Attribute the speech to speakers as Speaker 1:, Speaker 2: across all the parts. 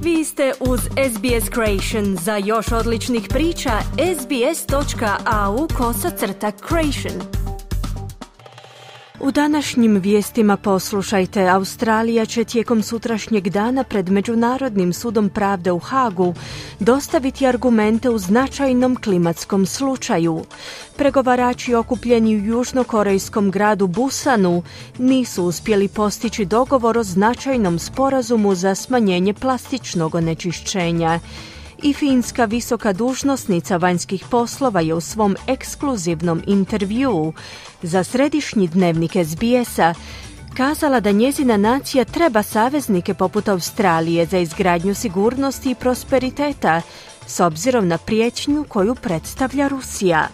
Speaker 1: Vi ste uz SBS Creation. Za još odličnih priča, sbs.au/creation. U današnjim vijestima poslušajte, Australija će tijekom sutrašnjeg dana pred Međunarodnim sudom pravde u Hagu dostaviti argumente u značajnom klimatskom slučaju. Pregovarači okupljeni u južnokorejskom gradu Busanu nisu uspjeli postići dogovor o značajnom sporazumu za smanjenje plastičnog onečišćenja. I finska visoka dužnosnica vanjskih poslova je u svom ekskluzivnom intervjuu za središnji dnevnik SBS-a kazala da njezina nacija treba saveznike poput Australije za izgradnju sigurnosti i prosperiteta s obzirom na prijetnju koju predstavlja Rusija.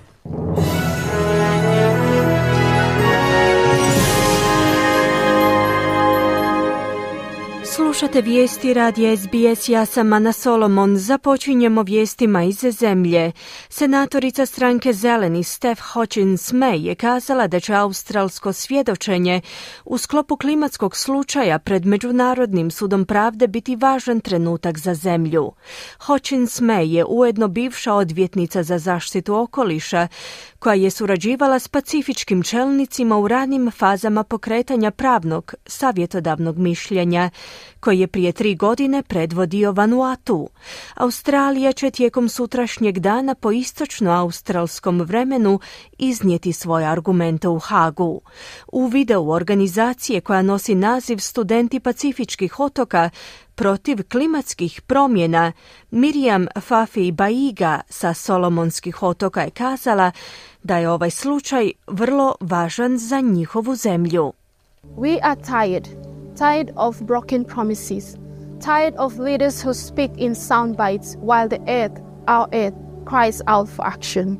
Speaker 1: Slušate vijesti radija SBS, ja sam Ana Solomon. Započinjemo vijestima iz zemlje. Senatorica stranke Zeleni Steph Hodgkins-May je kazala da će australsko svjedočenje u sklopu klimatskog slučaja pred Međunarodnim sudom pravde biti važan trenutak za zemlju. Hodgkins-May je ujedno bivša odvjetnica za zaštitu okoliša koja je surađivala s pacifičkim čelnicima u ranim fazama pokretanja pravnog savjetodavnog mišljenja koji je prije 3 godine predvodio Vanuatu. Australija će tijekom sutrašnjeg dana po istočno-australskom vremenu iznijeti svoje argumente u Hagu. U videu organizacije koja nosi naziv Studenti pacifičkih otoka protiv klimatskih promjena, Miriam Fafi Baiga sa Solomonskih otoka je kazala da je ovaj slučaj vrlo važan za njihovu zemlju.
Speaker 2: We are tired of broken promises, tired of leaders who speak in soundbites while the earth, our earth, cries out for action.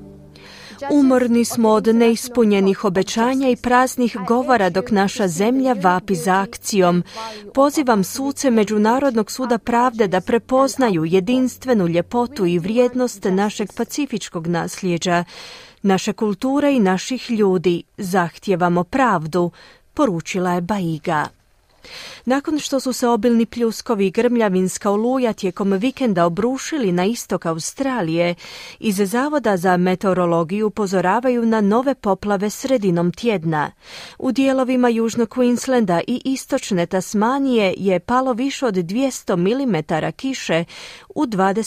Speaker 1: Umorni smo od neispunjenih obećanja i praznih govora dok naša zemlja vapi za akcijom. Pozivam suce Međunarodnog suda pravde da prepoznaju jedinstvenu ljepotu i vrijednost našeg pacifičkog nasljeđa, naše kulture i naših ljudi. Zahtijevamo pravdu, poručila je Baiga. Nakon što su se obilni pljuskovi i grmljavinska oluja tijekom vikenda obrušili na istok Australije, iz Zavoda za meteorologiju upozoravaju na nove poplave sredinom tjedna. U dijelovima južnog Queenslanda i istočne Tasmanije je palo više od 200 mm kiše u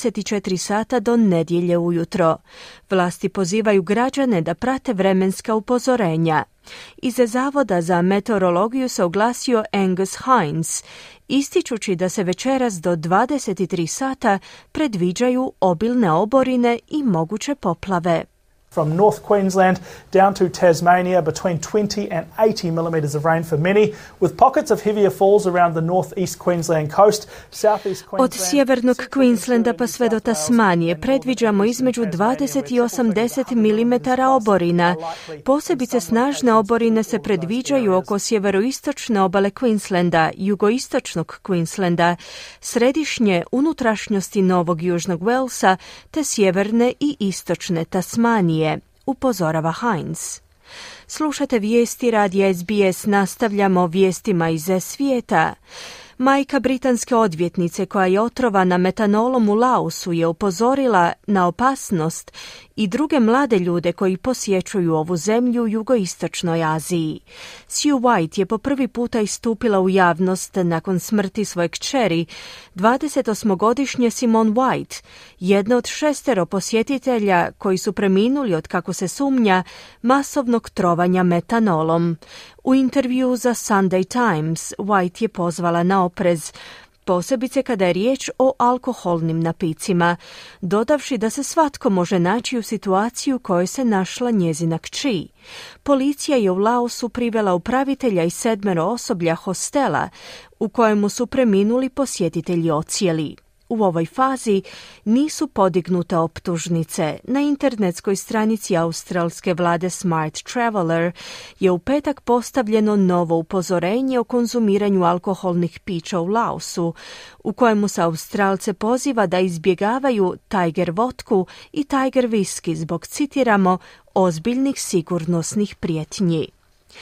Speaker 1: 24 sata do nedjelje ujutro. Vlasti pozivaju građane da prate vremenska upozorenja. Iz Zavoda za meteorologiju se oglasio Angus Hines, ističući da se večeras do 23 sata predviđaju obilne oborine i moguće poplave.
Speaker 3: From North Queensland down to Tasmania, between 20 and 80 millimetres of rain for many, with pockets of heavier falls around the northeast Queensland coast, southeast Queensland.
Speaker 1: Od sjevernog Queenslanda pa sve do Tasmanije predviđamo između 20 i 80 mm oborina. Posebice snažne oborine se predviđaju oko sjeveroistočne obale Queenslanda, jugoistočnog Queenslanda, središnje unutrašnjosti Novog Južnog Walesa te sjeverne i istočne Tasmanije, upozorava Hines. Slušate vijesti radija SBS, nastavljamo vijestima iz svijeta. Majka britanske odvjetnice koja je otrovana metanolom u Laosu je upozorila na opasnost i druge mlade ljude koji posjećuju ovu zemlju u jugoistočnoj Aziji. Sue White je po prvi puta istupila u javnost nakon smrti svoje kćeri, 28-godišnje Simone White, jedna od 6 posjetitelja koji su preminuli od, kako se sumnja, masovnog trovanja metanolom. U intervju za Sunday Times White je pozvala na oprez, posebice kada je riječ o alkoholnim napicima, dodavši da se svatko može naći u situaciju u kojoj se našla njezina kći. Policija je u Laosu privela upravitelja i 7 osoblja hostela u kojemu su preminuli posjetitelji ocijeli. U ovoj fazi nisu podignute optužnice. Na internetskoj stranici australske vlade Smart Traveller je u petak postavljeno novo upozorenje o konzumiranju alkoholnih pića u Laosu, u kojemu se Australce poziva da izbjegavaju Tiger vodku i Tiger whisky zbog, citiramo, ozbiljnih sigurnosnih prijetnji.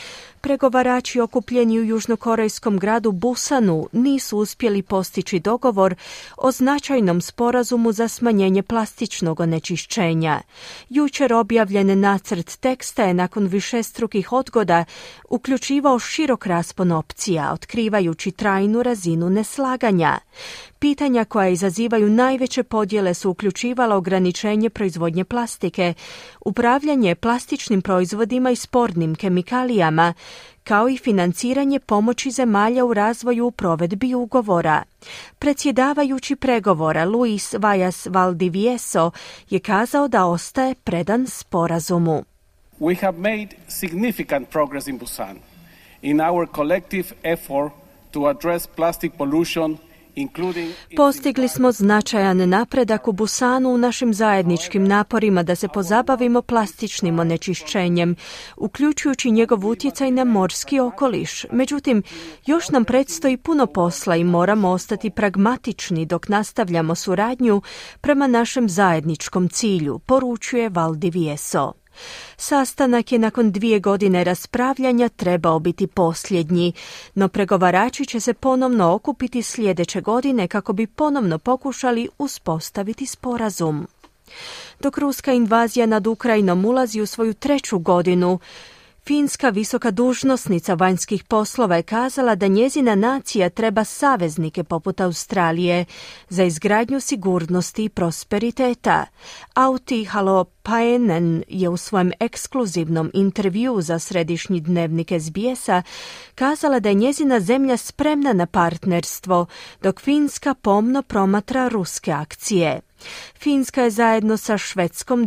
Speaker 1: pregovarači okupljeni u južnokorejskom gradu Busanu nisu uspjeli postići dogovor o značajnom sporazumu za smanjenje plastičnog onečišćenja. Jučer objavljen nacrt teksta je nakon višestrukih odgoda uključivao širok raspon opcija, otkrivajući trajnu razinu neslaganja. Pitanja koja izazivaju najveće podjele su uključivala ograničenje proizvodnje plastike, upravljanje plastičnim proizvodima i spornim kemikalijama, kao i financiranje pomoći zemalja u razvoju u provedbi ugovora. Predsjedavajući pregovora Luis Vallas Valdivieso je kazao da ostaje predan sporazumu.
Speaker 4: We have made significant progress in Busan in our collective effort to address plastic pollution.
Speaker 1: Postigli smo značajan napredak u Busanu u našim zajedničkim naporima da se pozabavimo plastičnim onečišćenjem, uključujući njegov utjecaj na morski okoliš. Međutim, još nam predstoji puno posla i moramo ostati pragmatični dok nastavljamo suradnju prema našem zajedničkom cilju, poručuje Valdivieso. Sastanak je nakon 2 godine raspravljanja trebao biti posljednji, no pregovarači će se ponovno okupiti sljedeće godine kako bi ponovno pokušali uspostaviti sporazum. Dok ruska invazija nad Ukrajinom ulazi u svoju 3. godinu, finska visoka dužnosnica vanjskih poslova je kazala da njezina nacija treba saveznike poput Australije za izgradnju sigurnosti i prosperiteta. Auti Halopainen je u svojem ekskluzivnom intervjuu za središnji dnevnik SBS-a kazala da je njezina zemlja spremna na partnerstvo, dok Finska pomno promatra ruske akcije. Finska je zajedno sa Švedskom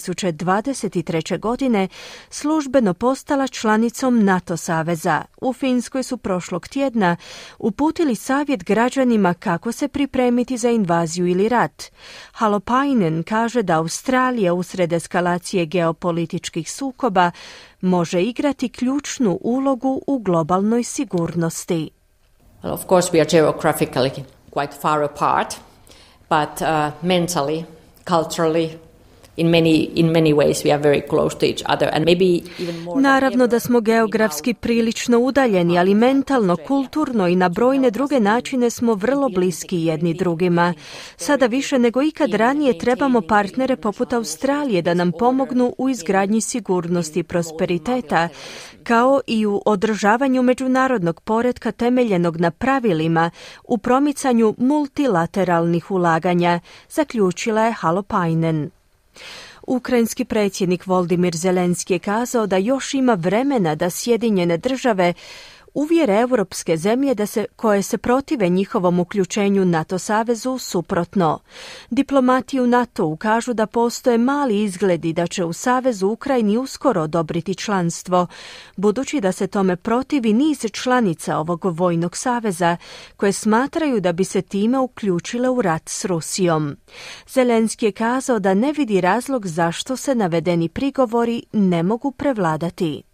Speaker 1: 2023. godine službeno postala članicom NATO saveza. U Finskoj su prošlog tjedna uputili savjet građanima kako se pripremiti za invaziju ili rat. Halopainen kaže da Australija usred eskalacije geopolitičkih sukoba može igrati ključnu ulogu u globalnoj sigurnosti.
Speaker 5: Well, of course we are geographically quite far apart. But mentally, culturally, in many ways we are very close to each other and maybe even more.
Speaker 1: Naravno da smo geografski prilično udaljeni, ali mentalno, kulturno i na brojne druge načine smo vrlo bliski jedni drugima. Sada više nego ikad ranije trebamo partnere poput Australije da nam pomognu u izgradnji sigurnosti i prosperiteta, kao i u održavanju međunarodnog poretka temeljenog na pravilima u promicanju multilateralnih ulaganja, zaključila je Halopainen. Ukrajinski predsjednik Volodymyr Zelenski je kazao da još ima vremena da Sjedinjene države uvjere europske zemlje koje se protive njihovom uključenju NATO savezu suprotno. Diplomati u NATO-u kažu da postoje mali izgledi da će u savezu Ukrajini uskoro odobriti članstvo, budući da se tome protivi niz članica ovog vojnog saveza, koje smatraju da bi se time uključile u rat s Rusijom. Zelenski je kazao da ne vidi razlog zašto se navedeni prigovori ne mogu prevladati.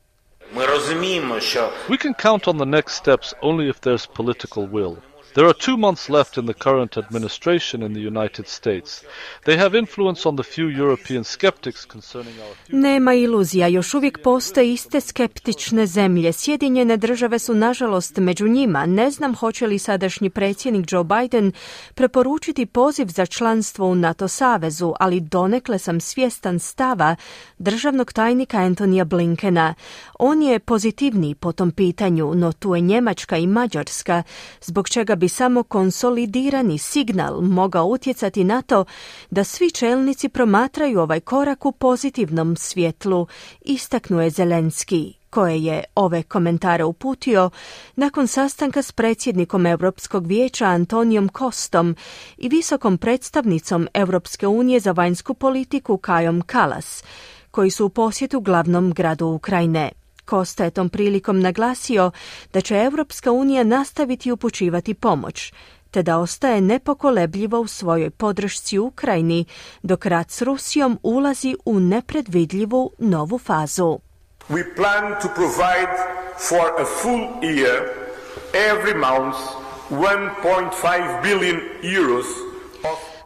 Speaker 6: We can count on the next steps only if there's political will. There are 2 months left in the current administration in the United States. They have influence on the few European skeptics concerning our future.
Speaker 1: Nema iluzija, još uvijek postoje iste skeptične zemlje. Sjedinjene države su nažalost među njima. Ne znam hoće li sadašnji predsjednik Joe Biden preporučiti poziv za članstvo u NATO savezu, ali donekle sam svjestan stava državnog tajnika Antonija Blinkena. On je pozitivniji po tom pitanju, no tu je Njemačka i Mađarska, zbog čega bi samo konsolidirani signal mogao utjecati na to da svi čelnici promatraju ovaj korak u pozitivnom svjetlu, istaknuo je Zelenski, koje je ove komentare uputio nakon sastanka s predsjednikom Europskog vijeća Antonijom Kostom i visokom predstavnicom Europske unije za vanjsku politiku Kajom Kallas, koji su u posjetu glavnom gradu Ukrajine. Costa je tom prilikom naglasio da će Europska unija nastaviti upućivati pomoć, te da ostaje nepokolebljivo u svojoj podršci Ukrajini, dok rat s Rusijom ulazi u nepredvidljivu novu fazu.
Speaker 7: We plan to provide for a full year, every month, 1.5 billion euros.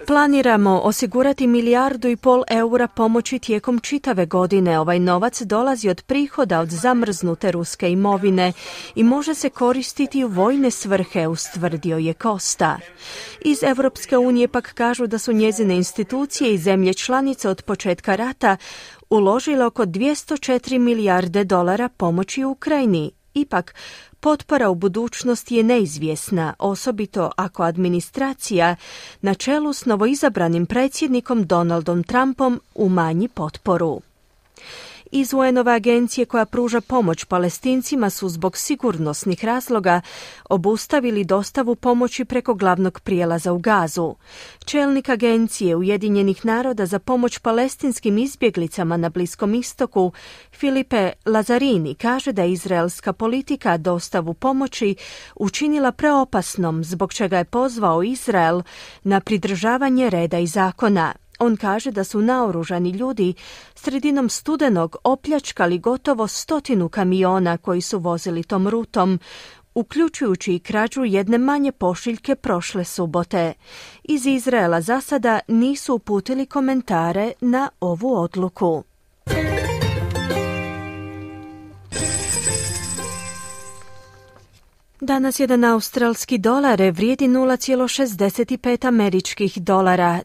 Speaker 1: Planiramo osigurati 1,5 milijardu eura pomoći tijekom čitave godine. Ovaj novac dolazi od prihoda od zamrznute ruske imovine i može se koristiti u vojne svrhe, ustvrdio je Costa. Iz Europske unije pak kažu da su njezine institucije i zemlje članice od početka rata uložile oko 204 milijarde dolara pomoći Ukrajini. Ipak, potpora u budućnosti je neizvjesna, osobito ako administracija na čelu s novoizabranim predsjednikom Donaldom Trumpom umanji potporu. Iz UN-ove agencije koja pruža pomoć Palestincima su zbog sigurnosnih razloga obustavili dostavu pomoći preko glavnog prijelaza u Gazu. Čelnik agencije Ujedinjenih naroda za pomoć palestinskim izbjeglicama na Bliskom istoku, Filipe Lazzarini, kaže da je izraelska politika dostavu pomoći učinila preopasnom, zbog čega je pozvao Izrael na pridržavanje reda i zakona. On kaže da su naoružani ljudi sredinom studenog opljačkali gotovo 100 kamiona koji su vozili tom rutom, uključujući i krađu jedne manje pošiljke prošle subote. Iz Izraela za sada nisu uputili komentare na ovu odluku. Danas jedan australski dolar vrijedi 0,65 američkih dolara,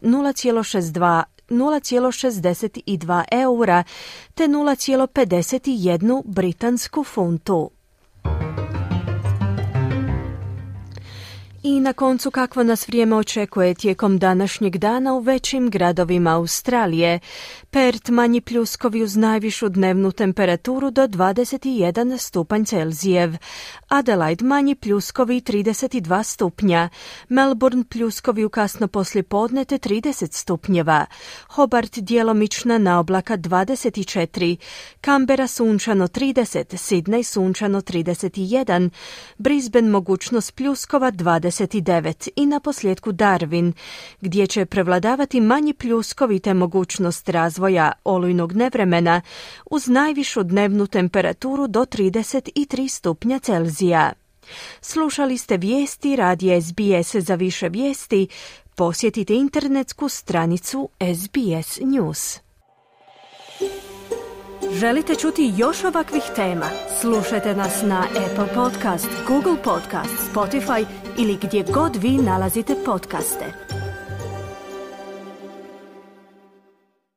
Speaker 1: 0,62 eura te 0,51 britansku funtu. I na koncu kakvo nas vrijeme očekuje tijekom današnjeg dana u većim gradovima Australije. Perth manji pljuskovi uz najvišu dnevnu temperaturu do 21 stupanj Celzijev. Adelaide manji pljuskovi 32 stupnja. Melbourne pljuskovi u kasno poslijepodne te 30 stupnjeva. Hobart djelomična naoblaka 24. Canberra sunčano 30. Sydney sunčano 31. Brisbane mogućnost pljuskova 29. I na posljedku Darwin, gdje će prevladavati manji pljuskovi te mogućnost razvoja olujnog nevremena uz najvišu dnevnu temperaturu do 33 stupnja Celzija. Slušali ste vijesti radija SBS. Za više vijesti posjetite internetsku stranicu SBS News. Želite čuti još ovakvih tema? Slušajte nas na Apple Podcast, Google Podcast, Spotify ili gdje god vi nalazite podcaste.